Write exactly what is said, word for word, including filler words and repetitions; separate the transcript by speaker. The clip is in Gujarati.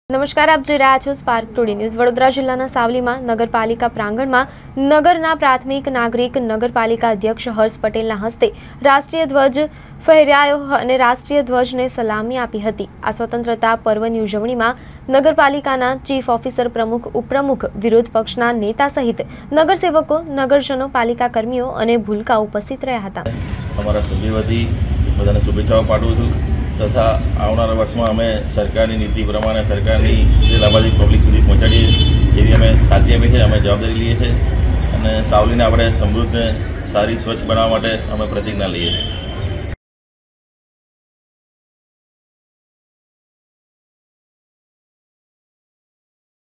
Speaker 1: નમસ્કાર, આપ જોઈ રહ્યા છો સ્પાર્ક ટુડે ન્યૂઝ। વડોદરા જિલ્લાના સાવલીમાં નગરપાલિકા પ્રાંગણમાં નગરના પ્રાથમિક નાગરિક નગરપાલિકા અધ્યક્ષ હર્ષ પટેલના હસ્તે રાષ્ટ્રીય ધ્વજ ફહેરાયો અને રાષ્ટ્રીય ધ્વજને સલામી આપી હતી। આ સ્વતંત્રતા પર્વની ઉજવણીમાં નગરપાલિકાના ચીફ ઓફિસર, પ્રમુખ, ઉપપ્રમુખ, વિરોધ પક્ષના નેતા સહિત નગરસેવકો, નગરજનો, પાલિકા કર્મીઓ અને ભૂલકા ઉપસ્થિત રહ્યા હતા।
Speaker 2: અમારા સભ્ય વતી બધાને શુભેચ્છાઓ પાઠવું છું तथा આવનારા વર્ષમાં અમે સરકારની નીતિ પ્રમાણે સરકારની જે લાભાર્થી પબ્લિક સુધી પહોંચાડીએ એવી અમે ખાતરી આપી છે, અમે જવાબદારી લઈએ છીએ અને સાવલીને આપણે સમૃદ્ધ, સારી, સ્વચ્છ બનાવવા માટે અમે પ્રતિજ્ઞા લઈએ છીએ।